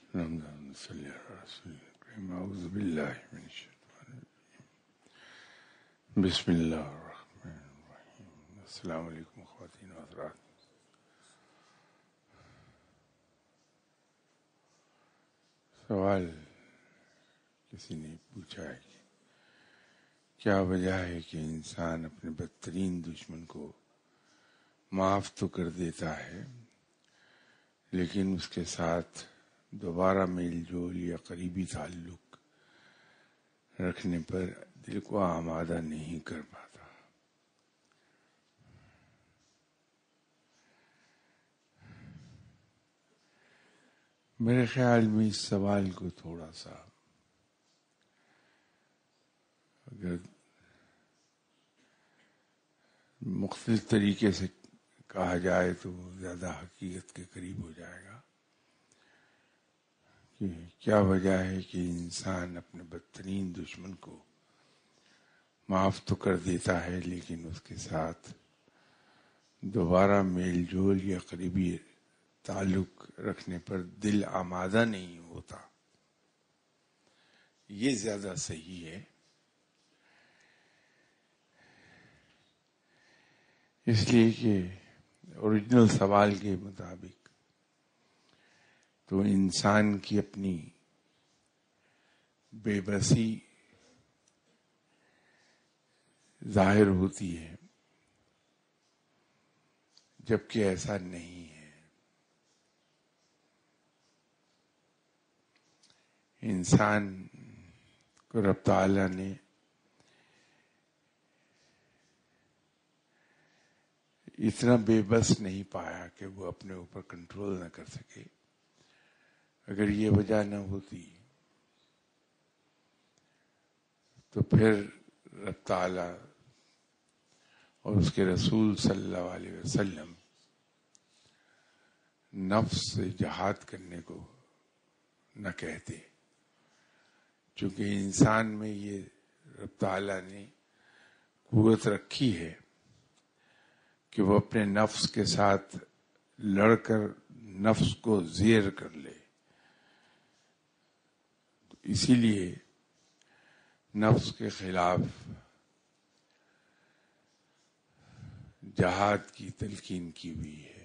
اللهم صل على رسول الكريم. أعوذ بالله من الشيطان الرجيم. بسم الله الرحمن الرحیم. السلام علیکم خواتین و حضرات. سوال کسی نے پوچھا ہے کہ کیا وجہ ہے کہ انسان اپنے بدترین دشمن کو معاف تو کر دیتا ہے لیکن اس کے ساتھ دوبارہ میل جول یا قریبی تعلق رکھنے پر دل کو آمادہ نہیں کر پاتا؟ میرے خیال میں اس سوال کو تھوڑا سا اگر مختلف طریقے سے کہا جائے تو زیادہ حقیقت کے قریب ہو جائے گا کہ کیا وجہ ہے کہ انسان اپنے بدترین دشمن کو معاف تو کر دیتا ہے لیکن اس کے ساتھ دوبارہ میل جول یا قریبی تعلق رکھنے پر دل آمادہ نہیں ہوتا. یہ زیادہ صحیح ہے، اس لیے کہ اوریجنل سوال کے مطابق تو انسان کی اپنی بے بسی ظاہر ہوتی ہے جبکہ ایسا نہیں ہے. انسان کو رب تعالیٰ نے اتنا بے بس نہیں پایا کہ وہ اپنے اوپر کنٹرول نہ کر سکے. اگر یہ وجہ نہ ہوتی تو پھر رب تعالیٰ اور اس کے رسول صلی اللہ علیہ وسلم نفس سے جہاد کرنے کو نہ کہتے. چونکہ انسان میں یہ رب تعالیٰ نے قوت رکھی ہے کہ وہ اپنے نفس کے ساتھ لڑ کر نفس کو زیر کر لے. اسی لیے نفس کے خلاف جہاد کی تلقین کی ہوئی ہے.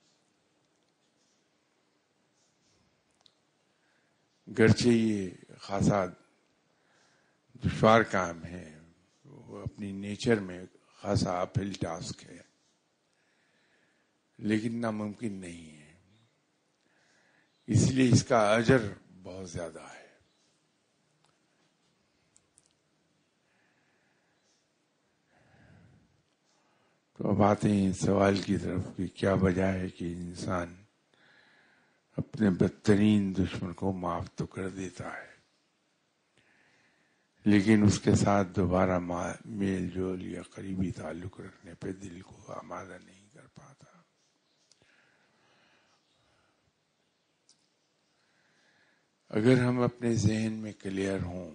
گرچہ یہ خاصا دشوار کام ہے، وہ اپنی نیچر میں خاصا اپ ہل ٹاسک ہے، لیکن ناممکن نہیں ہے. اس لیے اس کا اجر بہت زیادہ ہے. تو اب آتے ہیں سوال کی طرف کہ کیا وجہ ہے کہ انسان اپنے بدترین دشمن کو معاف تو کر دیتا ہے لیکن اس کے ساتھ دوبارہ میل جول یا قریبی تعلق رکھنے پہ دل کو آمادہ نہیں کر پاتا. اگر ہم اپنے ذہن میں کلیئر ہوں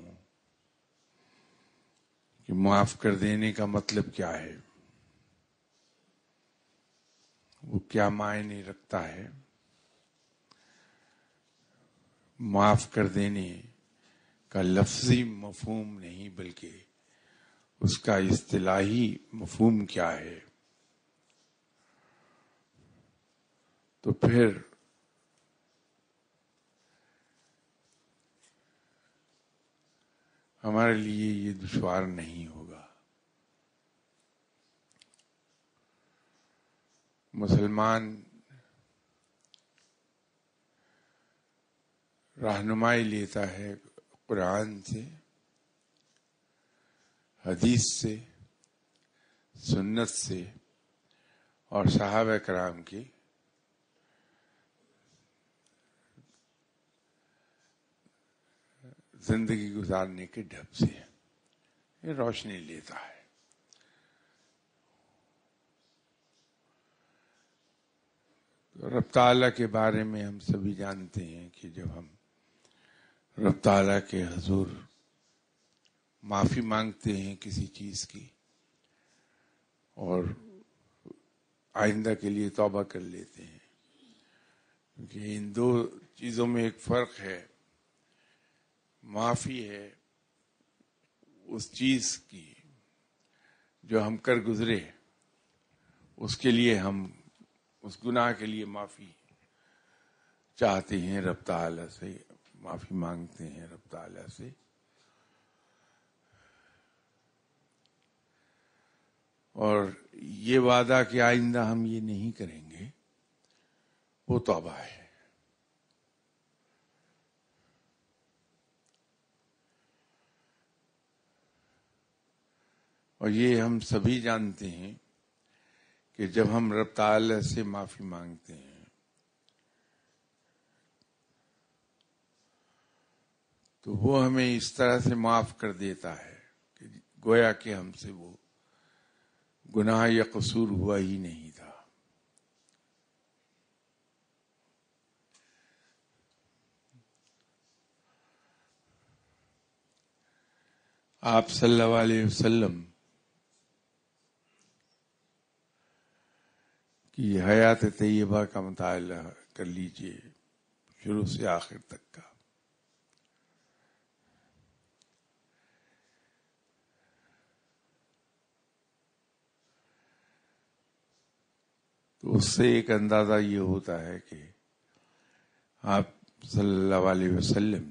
کہ معاف کر دینے کا مطلب کیا ہے، وہ کیا معنی رکھتا ہے، معاف کر دینے کا لفظی مفہوم نہیں بلکہ اس کا اصطلاحی مفہوم کیا ہے، تو پھر ہمارے لیے یہ دشوار نہیں ہوگا. مسلمان رہنمائی لیتا ہے قرآن سے، حدیث سے، سنت سے اور صحابہ کرام کی زندگی گزارنے کے ڈھب سے یہ روشنی لیتا ہے. رب تعالیٰ کے بارے میں ہم سبھی جانتے ہیں کہ جب ہم رب تعالیٰ کے حضور معافی مانگتے ہیں کسی چیز کی اور آئندہ کے لیے توبہ کر لیتے ہیں کہ ان دو چیزوں میں ایک فرق ہے. معافی ہے اس چیز کی جو ہم کر گزرے، اس کے لیے ہم اس گناہ کے لیے معافی چاہتے ہیں رب تعالی سے، معافی مانگتے ہیں رب تعالی سے. اور یہ وعدہ کہ آئندہ ہم یہ نہیں کریں گے، وہ توبہ ہے. اور یہ ہم سبھی جانتے ہیں کہ جب ہم رب تعالی سے معافی مانگتے ہیں تو وہ ہمیں اس طرح سے معاف کر دیتا ہے کہ گویا کہ ہم سے وہ گناہ یا قصور ہوا ہی نہیں تھا. آپ صلی اللہ علیہ وسلم کی حیات طیبہ کا مطالعہ کر لیجئے شروع سے آخر تک کا. تو اس سے ایک اندازہ یہ ہوتا ہے کہ آپ صلی اللہ علیہ وسلم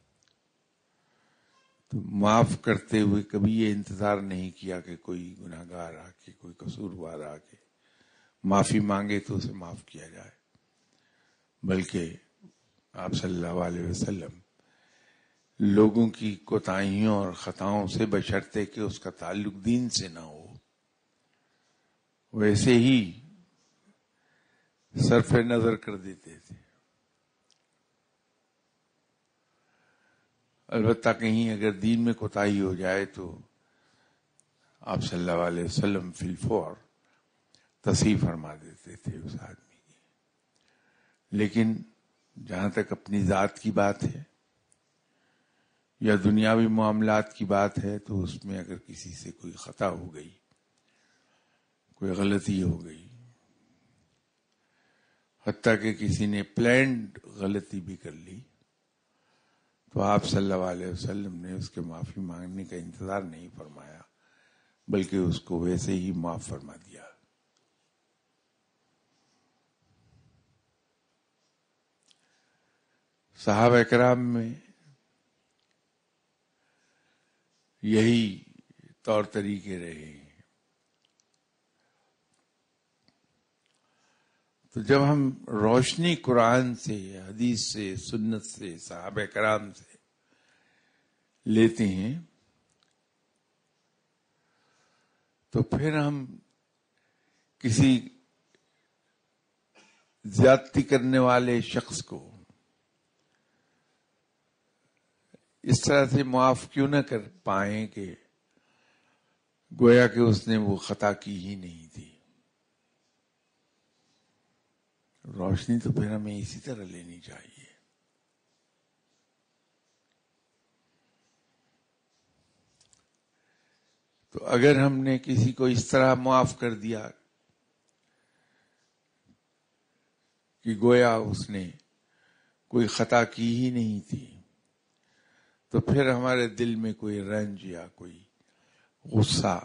تو معاف کرتے ہوئے کبھی یہ انتظار نہیں کیا کہ کوئی گناہگار آ کے، کوئی قصوروار آ کے معافی مانگے تو اسے معاف کیا جائے، بلکہ آپ صلی اللہ علیہ وسلم لوگوں کی کوتاہیوں اور خطاؤں سے بشرطے کہ اس کا تعلق دین سے نہ ہو ویسے ہی صرف نظر کر دیتے تھے. البتہ کہیں اگر دین میں کوتاہی ہو جائے تو آپ صلی اللہ علیہ وسلم فی الفور تصحیح فرما دیتے تھے اس آدمی کی. لیکن جہاں تک اپنی ذات کی بات ہے یا دنیاوی معاملات کی بات ہے تو اس میں اگر کسی سے کوئی خطا ہو گئی، کوئی غلطی ہو گئی، حتیٰ کہ کسی نے پلانڈ غلطی بھی کر لی، تو آپ صلی اللہ علیہ وسلم نے اس کے معافی مانگنے کا انتظار نہیں فرمایا بلکہ اس کو ویسے ہی معاف فرما دیا. صحابہ کرام میں یہی طور طریقے رہے ہیں. تو جب ہم روشنی قرآن سے، حدیث سے، سنت سے، صحابہ کرام سے لیتے ہیں تو پھر ہم کسی زیادتی کرنے والے شخص کو اس طرح سے معاف کیوں نہ کر پائیں کہ گویا کہ اس نے وہ خطا کی ہی نہیں تھی. روشنی تو پھر ہمیں اسی طرح لینی چاہیے. تو اگر ہم نے کسی کو اس طرح معاف کر دیا کہ گویا اس نے کوئی خطا کی ہی نہیں تھی، تو پھر ہمارے دل میں کوئی رنج یا کوئی غصہ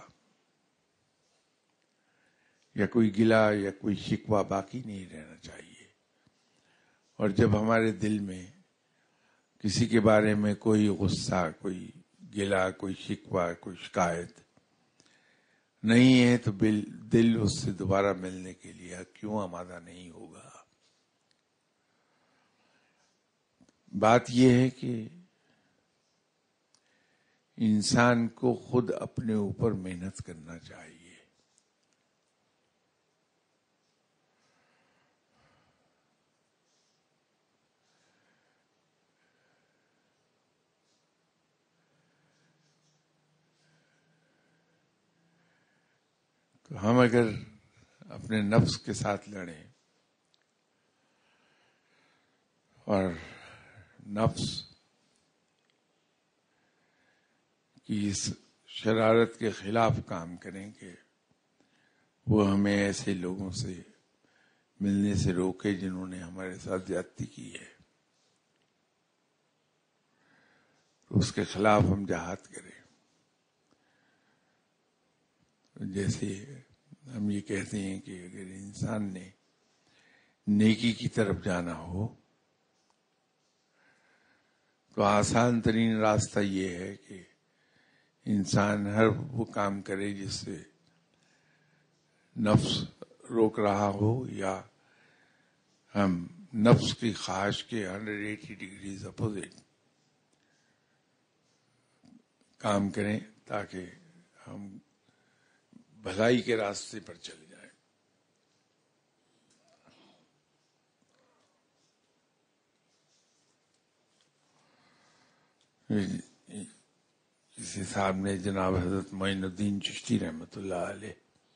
یا کوئی گلہ یا کوئی شکوہ باقی نہیں رہنا چاہیے. اور جب ہمارے دل میں کسی کے بارے میں کوئی غصہ، کوئی گلہ، کوئی شکوہ، کوئی شکایت نہیں ہے تو دل اس سے دوبارہ ملنے کے لیے کیوں آمادہ نہیں ہوگا؟ بات یہ ہے کہ انسان کو خود اپنے اوپر محنت کرنا چاہیے. تو ہم اگر اپنے نفس کے ساتھ لڑیں اور نفس کی اس شرارت کے خلاف کام کریں کہ وہ ہمیں ایسے لوگوں سے ملنے سے روکے جنہوں نے ہمارے ساتھ زیادتی کی ہے، تو اس کے خلاف ہم جہاد کریں. جیسے ہم یہ کہتے ہیں کہ اگر انسان نے نیکی کی طرف جانا ہو تو آسان ترین راستہ یہ ہے کہ انسان ہر وہ کام کرے جس سے نفس روک رہا ہو، یا ہم نفس کی خواہش کے 180 ڈگریز اپوزٹ کام کریں تاکہ ہم بھلائی کے راستے پر چلے جائیں. کسی صاحب نے جناب حضرت معین الدین چشتی رحمۃ اللہ علیہ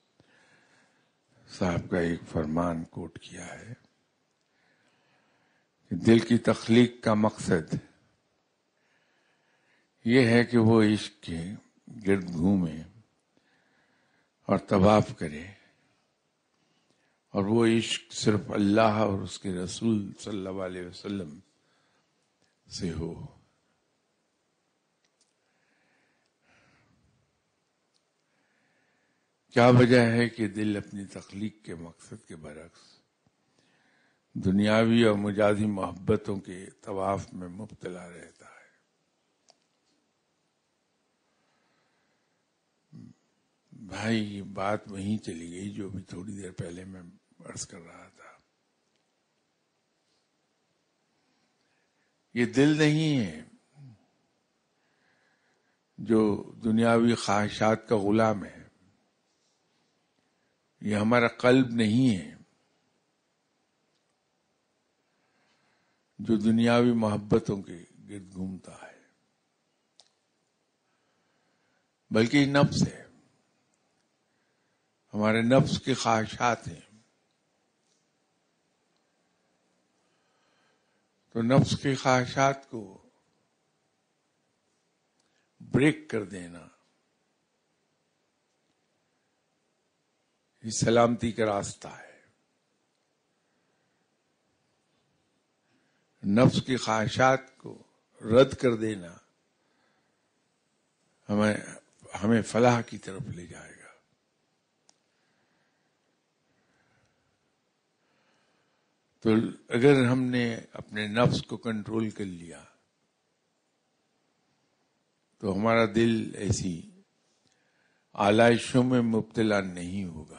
صاحب کا ایک فرمان کوٹ کیا ہے کہ دل کی تخلیق کا مقصد یہ ہے کہ وہ عشق کے گرد گھومے اور طواف کرے، اور وہ عشق صرف اللہ اور اس کے رسول صلی اللہ علیہ وسلم سے ہو. کیا وجہ ہے کہ دل اپنی تخلیق کے مقصد کے برعکس دنیاوی اور مجازی محبتوں کے طواف میں مبتلا رہتا ہے؟ بھائی یہ بات وہیں چلی گئی جو بھی تھوڑی دیر پہلے میں عرض کر رہا تھا. یہ دل نہیں ہے جو دنیاوی خواہشات کا غلام ہے، یہ ہمارا قلب نہیں ہے جو دنیاوی محبتوں کے گرد گھومتا ہے، بلکہ یہ نفس ہے، ہمارے نفس کی خواہشات ہیں. تو نفس کی خواہشات کو بریک کر دینا یہ سلامتی کا راستہ ہے. نفس کی خواہشات کو رد کر دینا ہمیں فلاح کی طرف لے جائے گا. تو اگر ہم نے اپنے نفس کو کنٹرول کر لیا تو ہمارا دل ایسی آلائشوں میں مبتلا نہیں ہوگا،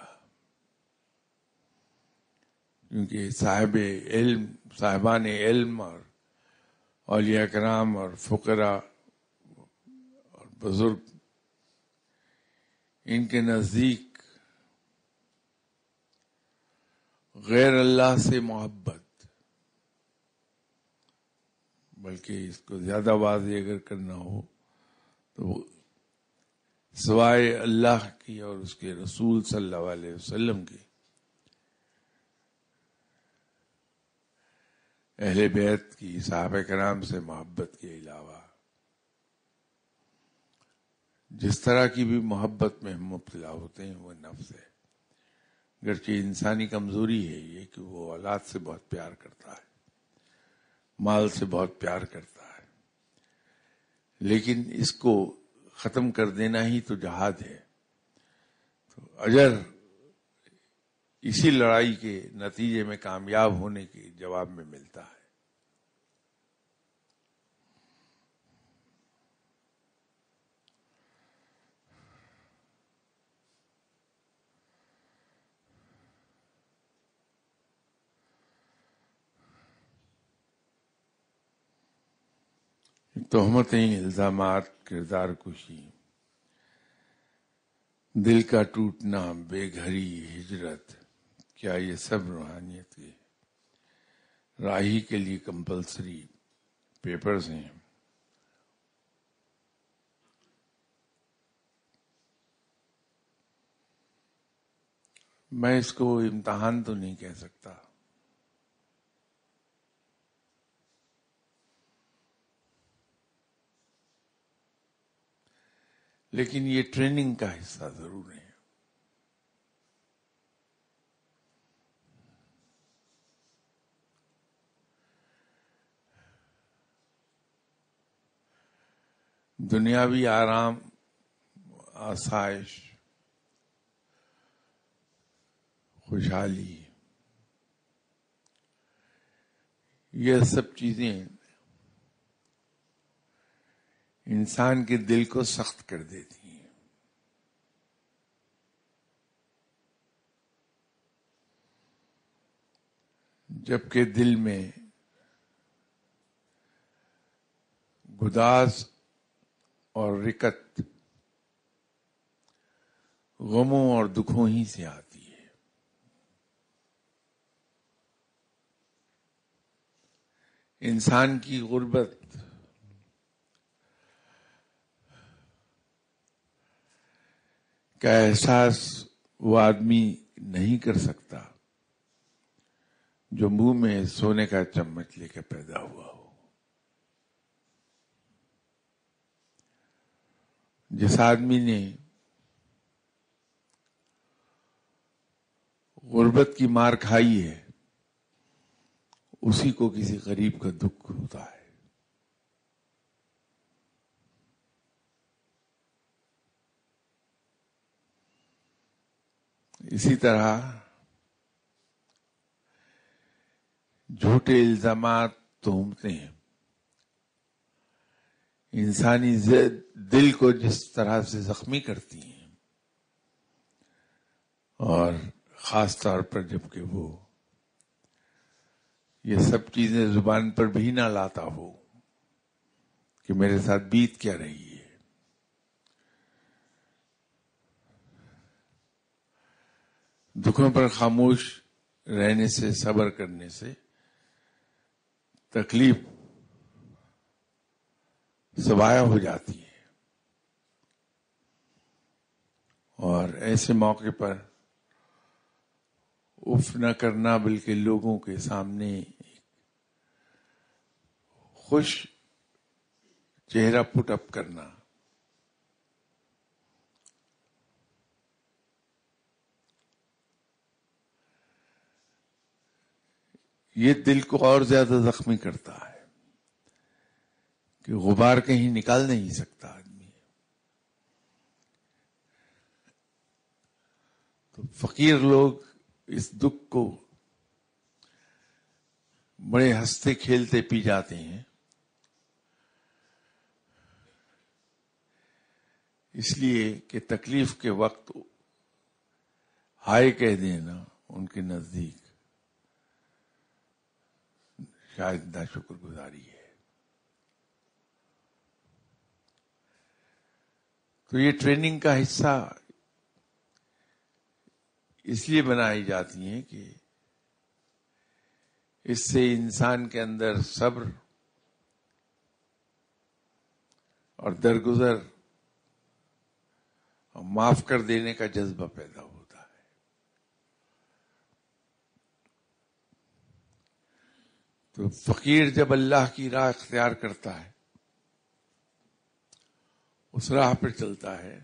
کیونکہ صاحبان علم اور اولیاء کرام اور فقراء اور بزرگ، ان کے نزدیک غیر اللہ سے محبت، بلکہ اس کو زیادہ واضح اگر کرنا ہو تو سوائے اللہ کی اور اس کے رسول صلی اللہ علیہ وسلم کی اہل بیت کی، صحابہ کرام سے محبت کے علاوہ جس طرح کی بھی محبت میں ہم مبتلا ہوتے ہیں وہ نفس ہے. گرچہ انسانی کمزوری ہے یہ کہ وہ اولاد سے بہت پیار کرتا ہے، مال سے بہت پیار کرتا ہے، لیکن اس کو ختم کر دینا ہی تو جہاد ہے. تو اجر اسی لڑائی کے نتیجے میں کامیاب ہونے کے جواب میں ملتا ہے. تہمتیں، الزامات، کردار کشی، دل کا ٹوٹنا، بے گھری، ہجرت، کیا یہ سب روحانیت کے راہی کے لیے کمپلسری پیپرز ہیں؟ میں اس کو امتحان تو نہیں کہہ سکتا، لیکن یہ ٹریننگ کا حصہ ضرور ہے. دنیاوی آرام، آسائش، خوشحالی، یہ سب چیزیں انسان کے دل کو سخت کر دیتی ہیں. جبکہ دل میں گداز اور رکت غموں اور دکھوں ہی سے آتی ہے. انسان کی غربت کا احساس وہ آدمی نہیں کر سکتا جو منہ میں سونے کا چمچ لے کے پیدا ہوا ہو. جس آدمی نے غربت کی مار کھائی ہے اسی کو کسی غریب کا دکھ ہوتا ہے. اسی طرح جھوٹے الزامات، تہمتیں انسانی دل کو جس طرح سے زخمی کرتی ہیں، اور خاص طور پر جب کہ وہ یہ سب چیزیں زبان پر بھی نہ لاتا ہو کہ میرے ساتھ بیت کیا رہی ہے. دکھوں پر خاموش رہنے سے، صبر کرنے سے تکلیف سبایا ہو جاتی ہے. اور ایسے موقع پر اف نہ کرنا بلکہ لوگوں کے سامنے خوش چہرہ پٹ اپ کرنا، یہ دل کو اور زیادہ زخمی کرتا ہے کہ غبار کہیں نکال نہیں سکتا آدمی. تو فقیر لوگ اس دکھ کو بڑے ہنستے کھیلتے پی جاتے ہیں، اس لیے کہ تکلیف کے وقت ہائے کہہ دینا ان کے نزدیک شاید ناشکر گزاری ہے. تو یہ ٹریننگ کا حصہ اس لیے بنائی جاتی ہیں کہ اس سے انسان کے اندر صبر اور درگزر اور معاف کر دینے کا جذبہ پیدا ہوتا ہے. تو فقیر جب اللہ کی راہ اختیار کرتا ہے، اس راہ پر چلتا ہے،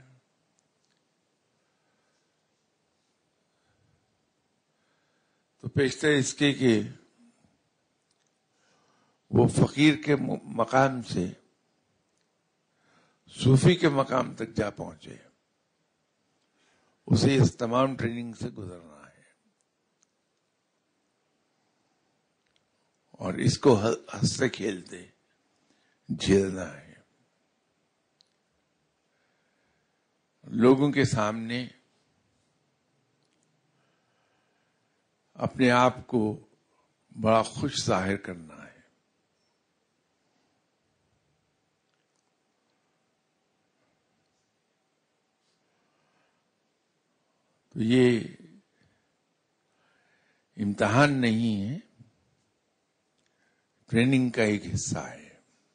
تو پیشتر اس کے کہ وہ فقیر کے مقام سے صوفی کے مقام تک جا پہنچے، اسے اس تمام ٹریننگ سے گزرنا ہے اور اس کو ہنستے کھیلتے جھیلنا ہے. لوگوں کے سامنے اپنے آپ کو بڑا خوش ظاہر کرنا ہے. تو یہ امتحان نہیں ہے، ٹریننگ کا ایک حصہ ہے.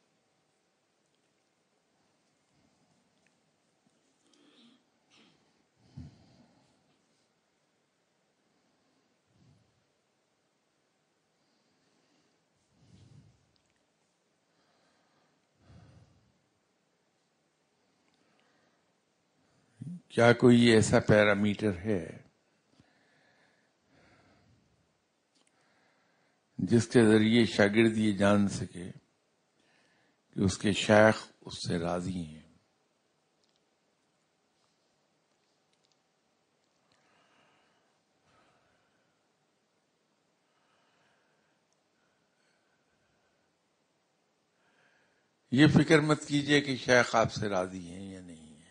کیا کوئی ایسا پیرامیٹر ہے جس کے ذریعے شاگرد یہ جان سکے کہ اس کے شیخ اس سے راضی ہیں؟ یہ فکر مت کیجئے کہ شیخ آپ سے راضی ہیں یا نہیں ہیں،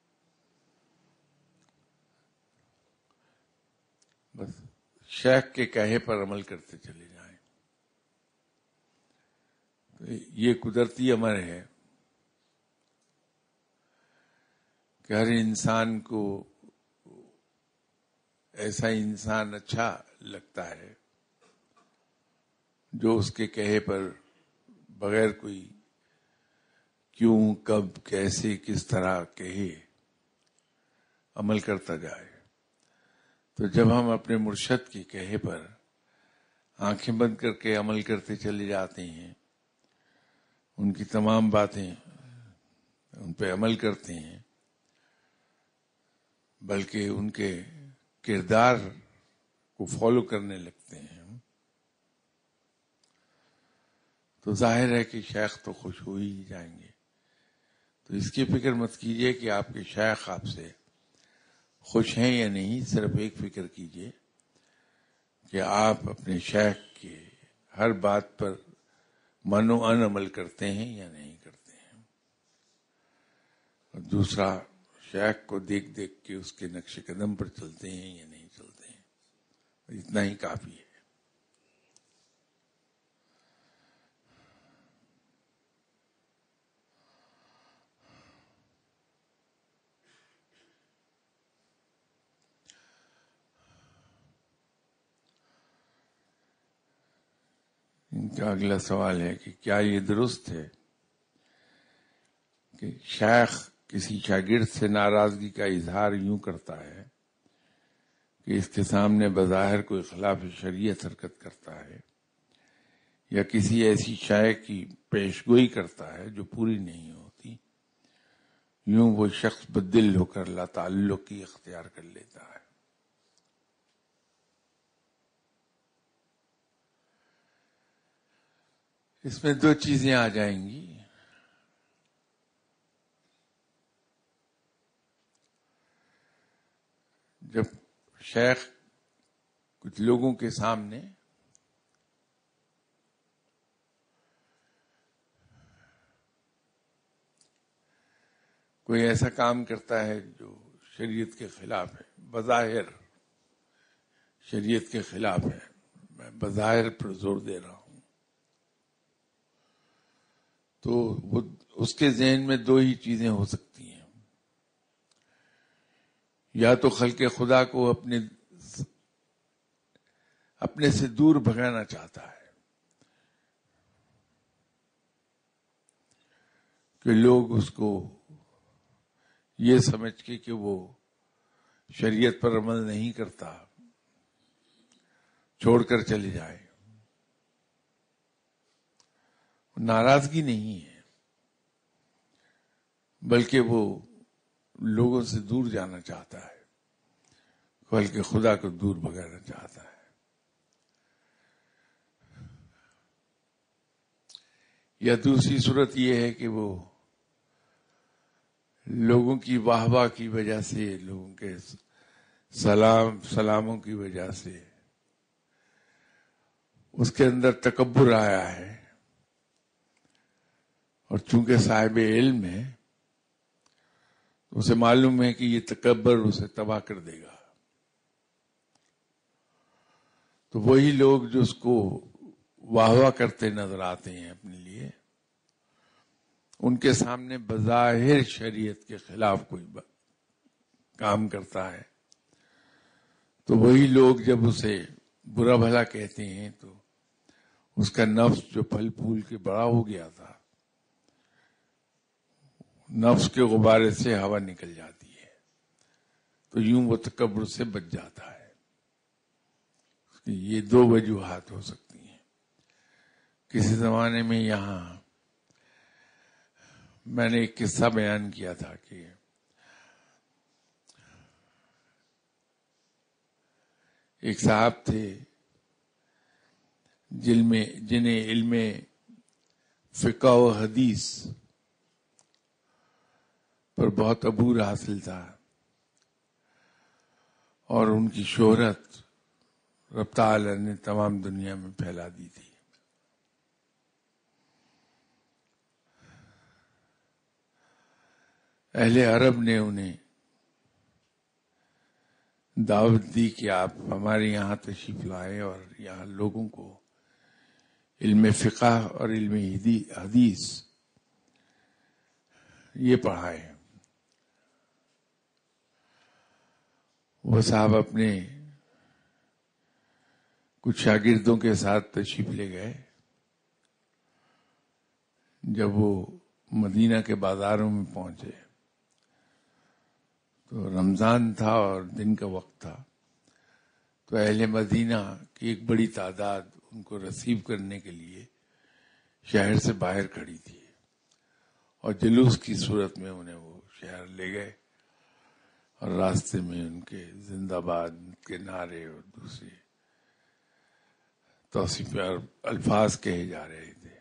بس شیخ کے کہے پر عمل کرتے چلے جائیں۔ تو یہ قدرتی امر ہے کہ ہر انسان کو ایسا انسان اچھا لگتا ہے جو اس کے کہے پر بغیر کوئی کیوں، کب، کیسے، کس طرح کہے عمل کرتا جائے۔ تو جب ہم اپنے مرشد کے کہے پر آنکھیں بند کر کے عمل کرتے چلے جاتے ہیں، ان کی تمام باتیں ان پہ عمل کرتے ہیں، بلکہ ان کے کردار کو فالو کرنے لگتے ہیں، تو ظاہر ہے کہ شیخ تو خوش ہو ہی جائیں گے۔ تو اس کی فکر مت کیجئے کہ آپ کے شیخ آپ سے خوش ہیں یا نہیں، صرف ایک فکر کیجئے کہ آپ اپنے شیخ کے ہر بات پر من و ان عمل کرتے ہیں یا نہیں کرتے ہیں، اور دوسرا شیخ کو دیکھ دیکھ کے اس کے نقش قدم پر چلتے ہیں یا نہیں چلتے ہیں، اتنا ہی کافی ہے۔ ان کا اگلا سوال ہے کہ کیا یہ درست ہے کہ شیخ کسی شاگرد سے ناراضگی کا اظہار یوں کرتا ہے کہ اس کے سامنے بظاہر کوئی خلاف شریعت حرکت کرتا ہے یا کسی ایسی شے کی پیشگوئی کرتا ہے جو پوری نہیں ہوتی، یوں وہ شخص بدل ہو کر لا تعلقی اختیار کر لیتا ہے۔ اس میں دو چیزیں آ جائیں گی۔ جب شیخ کچھ لوگوں کے سامنے کوئی ایسا کام کرتا ہے جو شریعت کے خلاف ہے، بظاہر شریعت کے خلاف ہے، میں بظاہر پر زور دے رہا ہوں، تو وہ اس کے ذہن میں دو ہی چیزیں ہو سکتی ہیں، یا تو خلق خدا کو اپنے سے دور بھگانا چاہتا ہے کہ لوگ اس کو یہ سمجھ کے کہ وہ شریعت پر عمل نہیں کرتا چھوڑ کر چلے جائے۔ ناراضگی نہیں ہے، بلکہ وہ لوگوں سے دور جانا چاہتا ہے، بلکہ خدا کو دور بھگانا چاہتا ہے۔ یا دوسری صورت یہ ہے کہ وہ لوگوں کی واہ واہ کی وجہ سے، لوگوں کے سلاموں کی وجہ سے اس کے اندر تکبر آیا ہے، اور چونکہ صاحب علم ہے اسے معلوم ہے کہ یہ تکبر اسے تباہ کر دے گا، تو وہی لوگ جو اس کو واہ واہ کرتے نظر آتے ہیں اپنے لیے، ان کے سامنے بظاہر شریعت کے خلاف کوئی کام کرتا ہے تو وہی لوگ جب اسے برا بھلا کہتے ہیں تو اس کا نفس جو پھل پھول کے بڑا ہو گیا تھا، نفس کے غبارے سے ہوا نکل جاتی ہے، تو یوں وہ تکبر سے بچ جاتا ہے۔ یہ دو وجوہات ہو سکتی ہیں۔ کسی زمانے میں یہاں میں نے ایک قصہ بیان کیا تھا کہ ایک صاحب تھے جنہیں علم فقہ و حدیث پر بہت عبور حاصل تھا، اور ان کی شہرت رب تعالی نے تمام دنیا میں پھیلا دی تھی۔ اہل عرب نے انہیں دعوت دی کہ آپ ہمارے یہاں تشریف لائے اور یہاں لوگوں کو علم فقہ اور علم حدیث یہ پڑھائے. وہ صاحب اپنے کچھ شاگردوں کے ساتھ تشریف لے گئے. جب وہ مدینہ کے بازاروں میں پہنچے تو رمضان تھا اور دن کا وقت تھا، تو اہل مدینہ کی ایک بڑی تعداد ان کو ریسیو کرنے کے لیے شہر سے باہر کھڑی تھی اور جلوس کی صورت میں انہیں وہ شہر لے گئے اور راستے میں ان کے زندہ باد کے نعرے اور دوسرے توصیف الفاظ کہے جا رہے تھے.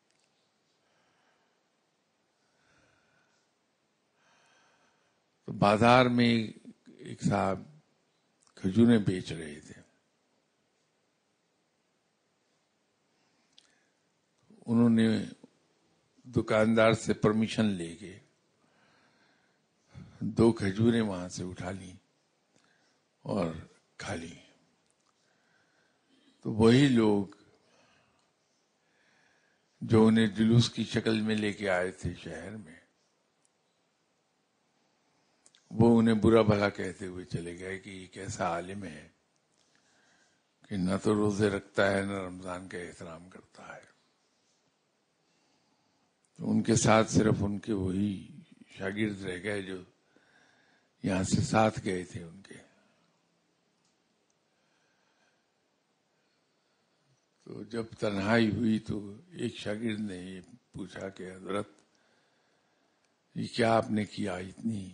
تو بازار میں ایک صاحب کھجوریں بیچ رہے تھے. انہوں نے دکاندار سے پرمیشن لے کے 2 کھجوریں وہاں سے اٹھا لی اور کھا لی. تو وہی لوگ جو انہیں جلوس کی شکل میں لے کے آئے تھے شہر میں، وہ انہیں برا بھلا کہتے ہوئے چلے گئے کہ یہ کیسا عالم ہے کہ نہ تو روزے رکھتا ہے نہ رمضان کا احترام کرتا ہے. تو ان کے ساتھ صرف ان کے وہی شاگرد رہ گئے جو یہاں سے ساتھ گئے تھے ان کے. تو جب تنہائی ہوئی تو ایک شاگرد نے یہ پوچھا کہ حضرت یہ کیا آپ نے کیا، اتنی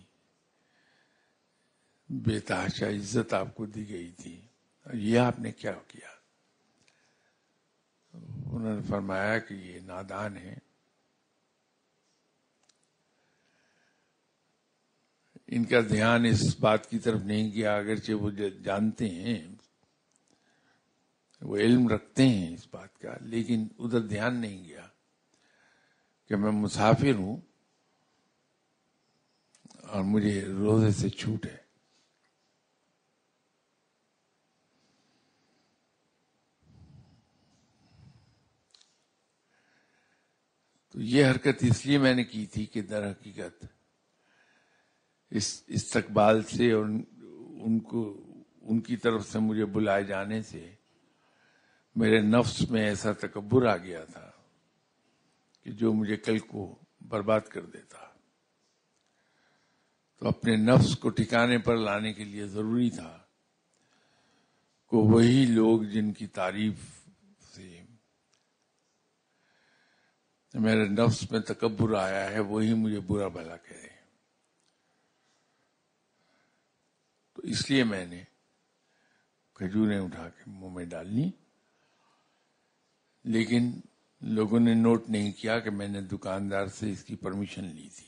بے تحاشا عزت آپ کو دی گئی تھی، یہ آپ نے کیا کیا؟ انہوں نے فرمایا کہ یہ نادان ہے، ان کا دھیان اس بات کی طرف نہیں گیا، اگرچہ وہ جانتے ہیں، وہ علم رکھتے ہیں اس بات کا، لیکن ادھر دھیان نہیں گیا کہ میں مسافر ہوں اور مجھے روزے سے چھوٹ ہے. تو یہ حرکت اس لیے میں نے کی تھی کہ در حقیقت اس استقبال سے اور ان کی طرف سے مجھے بلائے جانے سے میرے نفس میں ایسا تکبر آ گیا تھا کہ جو مجھے کل کو برباد کر دیتا. تو اپنے نفس کو ٹھکانے پر لانے کے لیے ضروری تھا کہ وہی لوگ جن کی تعریف سے میرے نفس میں تکبر آیا ہے وہی مجھے برا بھلا کہے. تو اس لیے میں نے کھجوریں اٹھا کے منہ میں ڈالنی، لیکن لوگوں نے نوٹ نہیں کیا کہ میں نے دکاندار سے اس کی پرمیشن لی تھی.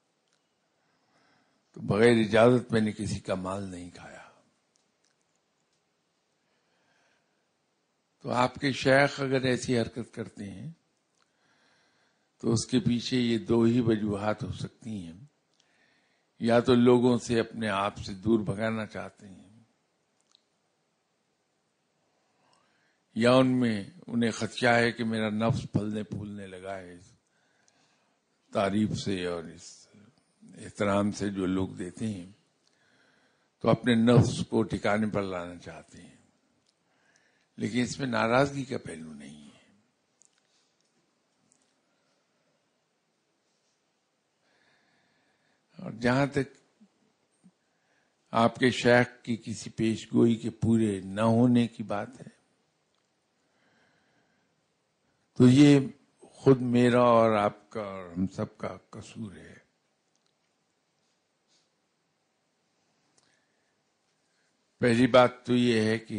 تو بغیر اجازت میں نے کسی کا مال نہیں کھایا. تو آپ کے شیخ اگر ایسی حرکت کرتے ہیں تو اس کے پیچھے یہ 2 ہی وجوہات ہو سکتی ہیں. یا تو لوگوں سے اپنے آپ سے دور بھگانا چاہتے ہیں، یا انہیں خدشہ ہے کہ میرا نفس پھلنے پھولنے لگا ہے اس تعریف سے اور اس احترام سے جو لوگ دیتے ہیں، تو اپنے نفس کو ٹھکانے پر لانا چاہتے ہیں. لیکن اس میں ناراضگی کا پہلو نہیں ہے. اور جہاں تک آپ کے شیخ کی کسی پیش گوئی کے پورے نہ ہونے کی بات ہے، تو یہ خود میرا اور آپ کا اور ہم سب کا قصور ہے. پہلی بات تو یہ ہے کہ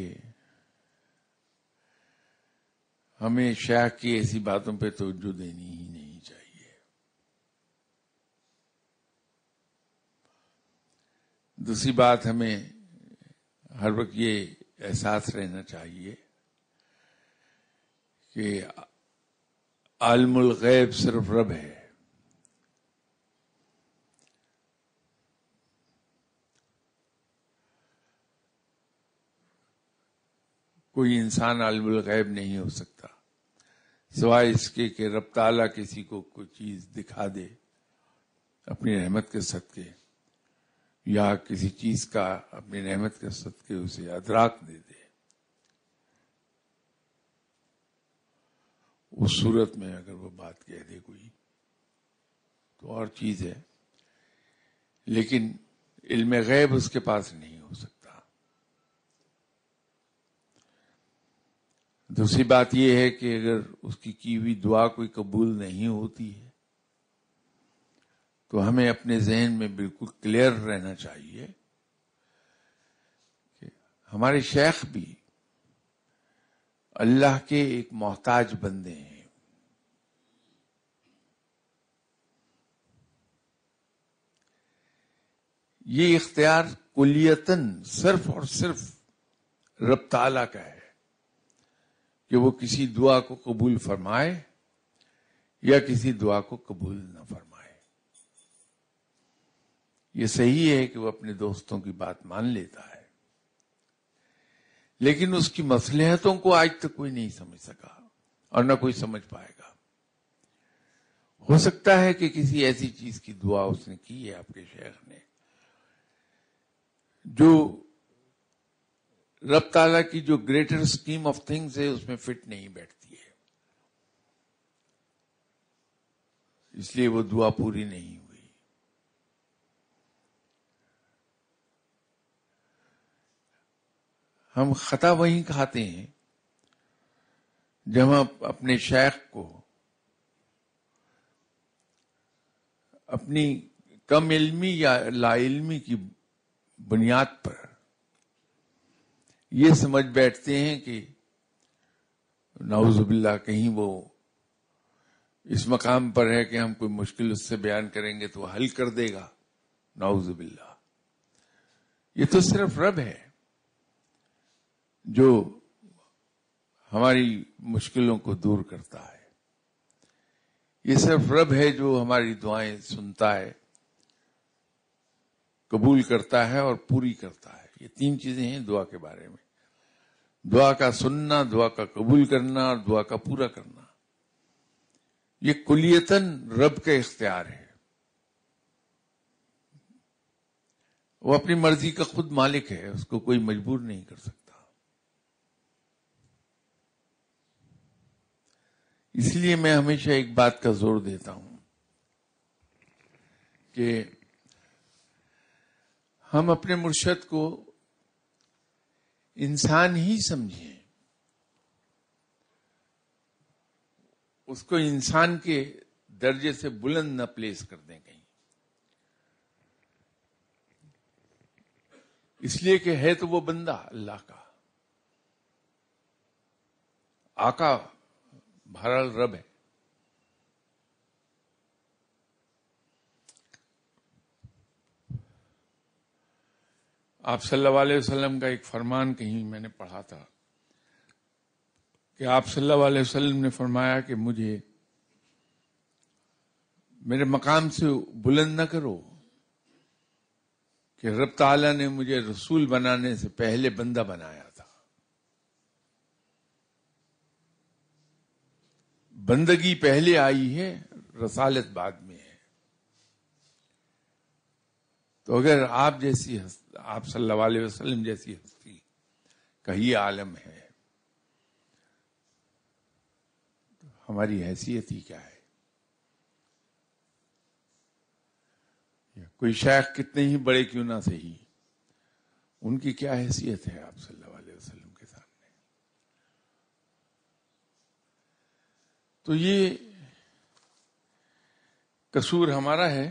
ہمیں شیخ کی ایسی باتوں پہ توجہ دینی ہی نہیں چاہیے. دوسری بات، ہمیں ہر وقت یہ احساس رہنا چاہیے کہ عالم الغیب صرف رب ہے. کوئی انسان عالم الغیب نہیں ہو سکتا سوائے اس کے کہ رب تعالیٰ کسی کو کوئی چیز دکھا دے اپنی رحمت کے صدقے، یا کسی چیز کا اپنی رحمت کے صدقے اسے ادراک دے دے. اس صورت میں اگر وہ بات کہہ دے کوئی تو اور چیز ہے، لیکن علم غیب اس کے پاس نہیں ہو سکتا. دوسری بات یہ ہے کہ اگر اس کی ہوئی دعا کوئی قبول نہیں ہوتی ہے تو ہمیں اپنے ذہن میں بالکل کلیئر رہنا چاہیے کہ ہمارے شیخ بھی اللہ کے ایک محتاج بندے ہیں. یہ اختیار کلیتاً صرف اور صرف رب تعالیٰ کا ہے کہ وہ کسی دعا کو قبول فرمائے یا کسی دعا کو قبول نہ فرمائے. یہ صحیح ہے کہ وہ اپنے دوستوں کی بات مان لیتا ہے، لیکن اس کی مصلحتوں کو آج تک کوئی نہیں سمجھ سکا اور نہ کوئی سمجھ پائے گا. ہو سکتا ہے کہ کسی ایسی چیز کی دعا اس نے کی ہے آپ کے شیخ نے جو رب تعالیٰ کی جو گریٹر اسکیم آف تھنگز ہے اس میں فٹ نہیں بیٹھتی ہے، اس لیے وہ دعا پوری نہیں ہوئی. ہم خطا وہیں کھاتے ہیں جب ہم اپنے شیخ کو اپنی کم علمی یا لا علمی کی بنیاد پر یہ سمجھ بیٹھتے ہیں کہ نعوذ باللہ کہیں وہ اس مقام پر ہے کہ ہم کوئی مشکل اس سے بیان کریں گے تو وہ حل کر دے گا. نعوذ باللہ. یہ تو صرف رب ہے جو ہماری مشکلوں کو دور کرتا ہے. یہ صرف رب ہے جو ہماری دعائیں سنتا ہے، قبول کرتا ہے اور پوری کرتا ہے. یہ تین چیزیں ہیں دعا کے بارے میں: دعا کا سننا، دعا کا قبول کرنا اور دعا کا پورا کرنا. یہ کلیتاً رب کا اختیار ہے. وہ اپنی مرضی کا خود مالک ہے، اس کو کوئی مجبور نہیں کر سکتا. اس لیے میں ہمیشہ ایک بات کا زور دیتا ہوں کہ ہم اپنے مرشد کو انسان ہی سمجھیں، اس کو انسان کے درجے سے بلند نہ پلیس کر دیں کہیں، اس لیے کہ ہے تو وہ بندہ اللہ کا، آقا بہرحال رب ہے. آپ صلی اللہ علیہ وسلم کا ایک فرمان کہیں میں نے پڑھا تھا کہ آپ صلی اللہ علیہ وسلم نے فرمایا کہ مجھے میرے مقام سے بلند نہ کرو کہ رب تعالیٰ نے مجھے رسول بنانے سے پہلے بندہ بنایا تھا. بندگی پہلے آئی ہے، رسالت بعد میں ہے. تو اگر آپ جیسی آپ صلی اللہ علیہ وسلم جیسی ہستی کا یہ عالم ہے تو ہماری حیثیت ہی کیا ہے؟ کوئی شیخ کتنے ہی بڑے کیوں نہ صحیح، ان کی کیا حیثیت ہے آپ صلی اللہ علیہ وسلم کے سامنے؟ تو یہ قصور ہمارا ہے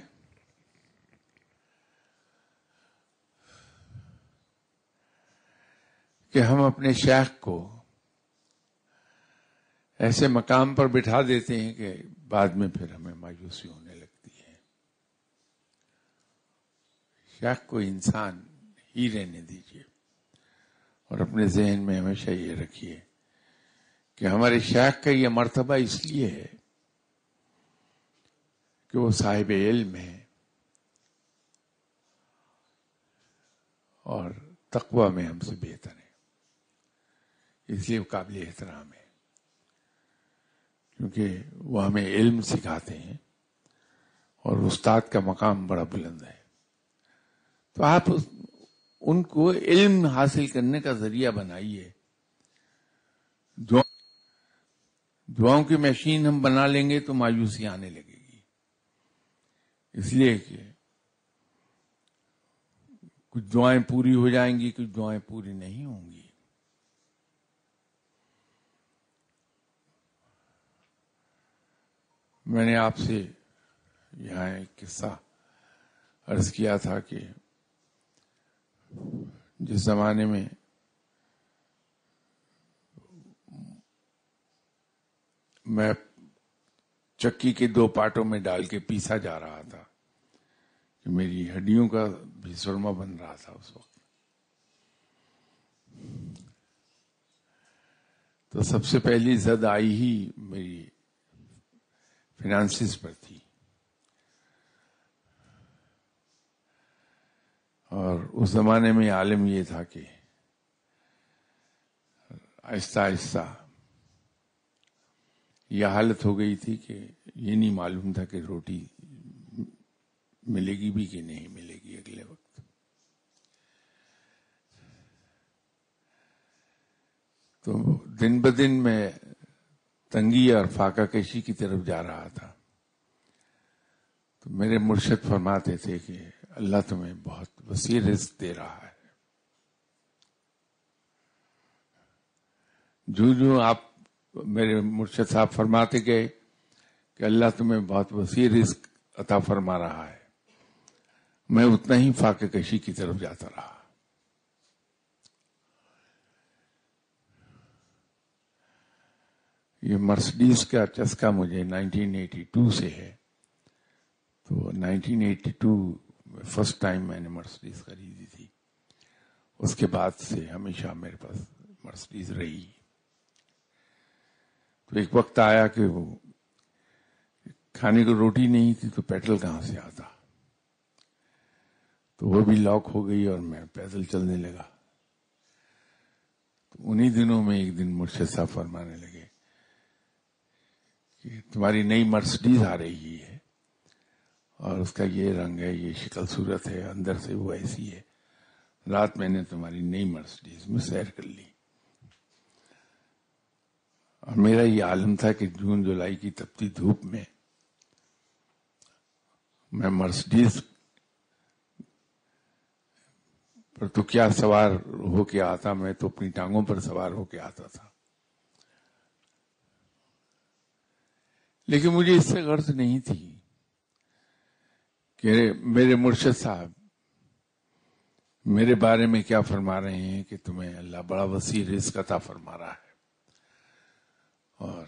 کہ ہم اپنے شیخ کو ایسے مقام پر بٹھا دیتے ہیں کہ بعد میں پھر ہمیں مایوسی ہونے لگتی ہے. شیخ کو انسان ہی رہنے دیجیے اور اپنے ذہن میں ہمیشہ یہ رکھیے کہ ہمارے شیخ کا یہ مرتبہ اس لیے ہے کہ وہ صاحب علم ہے اور تقوی میں ہم سے بہتر ہے. اس لیے وہ قابل احترام ہے، کیونکہ وہ ہمیں علم سکھاتے ہیں اور استاد کا مقام بڑا بلند ہے. تو آپ ان کو علم حاصل کرنے کا ذریعہ بنائیے. دعاؤں کی مشین ہم بنا لیں گے تو مایوسی آنے لگے گی، اس لیے کہ کچھ دعائیں پوری ہو جائیں گی، کچھ دعائیں پوری نہیں ہوں گی. میں نے آپ سے یہاں ایک قصہ عرض کیا تھا کہ جس زمانے میں میں چکی کے 2 پارٹوں میں ڈال کے پیسا جا رہا تھا کہ میری ہڈیوں کا بھی سرما بن رہا تھا اس وقت، تو سب سے پہلی زد آئی ہی میری فنانسز پر تھی. اور اس زمانے میں عالم یہ تھا کہ آہستہ آہستہ یہ حالت ہو گئی تھی کہ یہ نہیں معلوم تھا کہ روٹی ملے گی بھی کہ نہیں ملے گی اگلے وقت. تو دن بدن میں تنگی اور فاقہ کشی کی طرف جا رہا تھا. تو میرے مرشد فرماتے تھے کہ اللہ تمہیں بہت وسیع رزق دے رہا ہے. جو آپ میرے مرشد صاحب فرماتے گئے کہ اللہ تمہیں بہت وسیع رزق عطا فرما رہا ہے، میں اتنا ہی فاقہ کشی کی طرف جاتا رہا. یہ مرسڈیز کا چسکا مجھے 1982 سے ہے. تو 1982 میں فرسٹ ٹائم میں نے مرسڈیز خریدی تھی. اس کے بعد سے ہمیشہ میرے پاس مرسڈیز رہی. تو ایک وقت آیا کہ وہ کھانے کو روٹی نہیں تھی تو پیٹرول کہاں سے آتا، تو وہ بھی لاک ہو گئی اور میں پیدل چلنے لگا. تو انہی دنوں میں ایک دن مرشد صاحب فرمانے لگے کہ تمہاری نئی مرسڈیز آ رہی ہے اور اس کا یہ رنگ ہے، یہ شکل صورت ہے، اندر سے وہ ایسی ہے. رات میں نے تمہاری نئی مرسڈیز میں سیر کر لی. اور میرا یہ عالم تھا کہ جون جولائی کی تپتی دھوپ میں میں مرسڈیز پر تو کیا سوار ہو کے آتا، میں تو اپنی ٹانگوں پر سوار ہو کے آتا تھا. لیکن مجھے اس سے غرض نہیں تھی کہ میرے مرشد صاحب میرے بارے میں کیا فرما رہے ہیں کہ تمہیں اللہ بڑا وسیع رزق عطا فرما رہا ہے، اور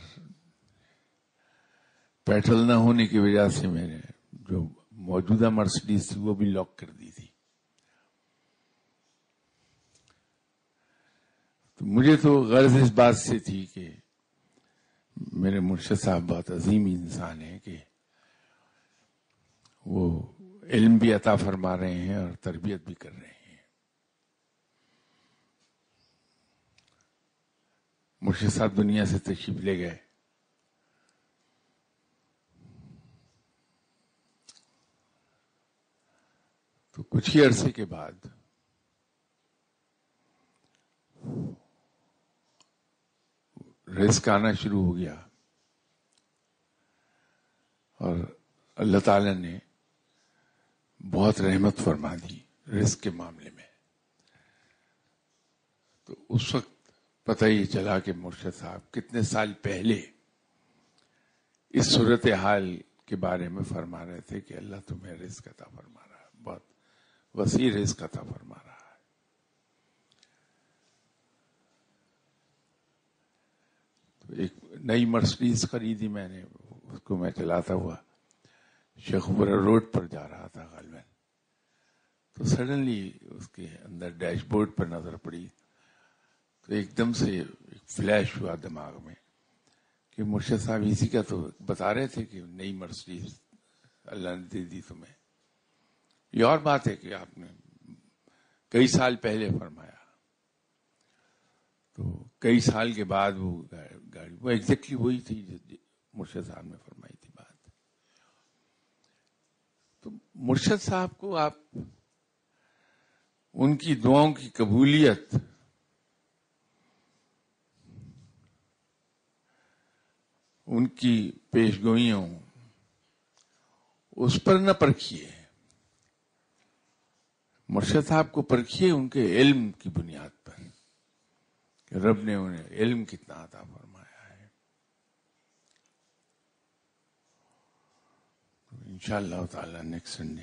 پیٹرول نہ ہونے کی وجہ سے میں نے جو موجودہ مرسڈیز تھی وہ بھی لاک کر دی تھی. تو مجھے تو غرض اس بات سے تھی کہ میرے مرشد صاحب بہت عظیم انسان ہیں کہ وہ علم بھی عطا فرما رہے ہیں اور تربیت بھی کر رہے ہیں. مرشد صاحب دنیا سے تشریف لے گئے. تو کچھ ہی عرصے کے بعد رزق آنا شروع ہو گیا اور اللہ تعالی نے بہت رحمت فرما دی رزق کے معاملے میں. تو اس وقت پتہ یہ چلا کہ مرشد صاحب کتنے سال پہلے اس صورتحال کے بارے میں فرما رہے تھے کہ اللہ تمہیں رزق عطا فرما رہا ہے، بہت وسیع رزق عطا فرما رہا ہے. تو ایک نئی مرسڈیز خریدی میں نے، اس کو میں چلاتا ہوا شیخوپورہ روڈ پر جا رہا تھا غالباً. تو سڈنلی اس کے اندر ڈیش بورڈ پر نظر پڑی تو ایک دم سے ایک فلیش ہوا دماغ میں کہ مرشد صاحب اسی کا تو بتا رہے تھے کہ نئی مرسڈیز اللہ نے دے دی تمہیں. یہ اور بات ہے کہ آپ نے کئی سال پہلے فرمایا. تو کئی سال کے بعد وہ گاڑی، وہ ایگزیکٹلی وہی تھی جو مرشد صاحب نے فرمائی تھی بات. تو مرشد صاحب کو آپ ان کی دعاؤں کی قبولیت ان کی پیشگوئیوں اس پر نہ پرکھیے. مرشد صاحب کو پرکھیے ان کے علم کی بنیاد پر کہ رب نے انہیں علم کتنا عطا فرمایا ہے. انشاءاللہ تعالی نیکسٹ سنڈے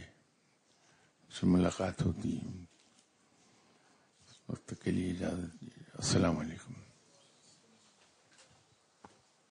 سے ملاقات ہوتی ہے. اس وقت کے لیے اجازت دیجیے. السلام علیکم.